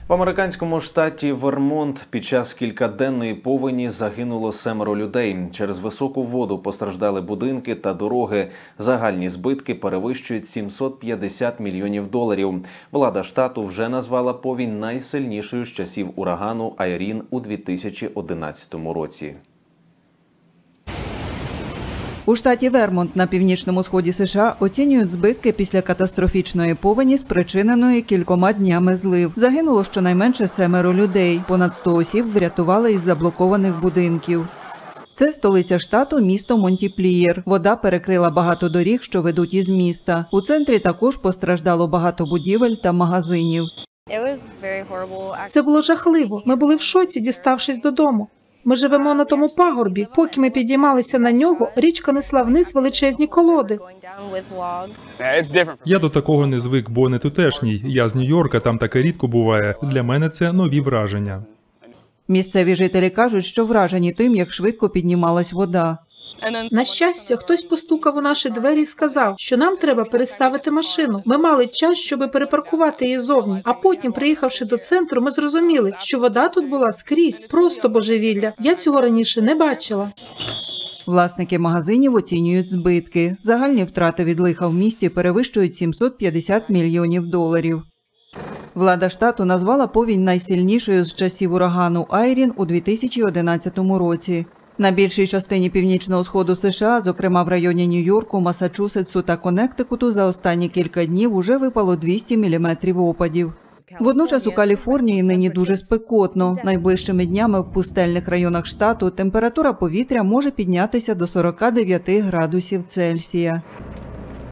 В американському штаті Вермонт під час кількаденної повені загинуло 7 людей. Через високу воду постраждали будинки та дороги. Загальні збитки перевищують $750 мільйонів. Влада штату вже назвала повінь найсильнішою з часів урагану Айрін у 2011 році. У штаті Вермонт на північному сході США оцінюють збитки після катастрофічної повені, спричиненої кількома днями злив. Загинуло щонайменше 7 людей. Понад 100 осіб врятували із заблокованих будинків. Це столиця штату – місто Монтіплієр. Вода перекрила багато доріг, що ведуть із міста. У центрі також постраждало багато будівель та магазинів. Це було жахливо. Ми були в шоці, діставшись додому. Ми живемо на тому пагорбі. Поки ми підіймалися на нього, річка несла вниз величезні колоди. Я до такого не звик, бо не тутешній. Я з Нью-Йорка, там таке рідко буває. Для мене це нові враження. Місцеві жителі кажуть, що вражені тим, як швидко піднімалась вода. На щастя, хтось постукав у наші двері і сказав, що нам треба переставити машину. Ми мали час, щоб перепаркувати її зовні. А потім, приїхавши до центру, ми зрозуміли, що вода тут була скрізь. Просто божевілля. Я цього раніше не бачила. Власники магазинів оцінюють збитки. Загальні втрати від лиха в місті перевищують $750 мільйонів. Влада штату назвала повінь найсильнішою з часів урагану Айрін у 2011 році. На більшій частині північного сходу США, зокрема в районі Нью-Йорку, Масачусетсу та Коннектикуту, за останні кілька днів уже випало 200 міліметрів опадів. Водночас у Каліфорнії нині дуже спекотно. Найближчими днями в пустельних районах штату температура повітря може піднятися до 49 градусів Цельсія.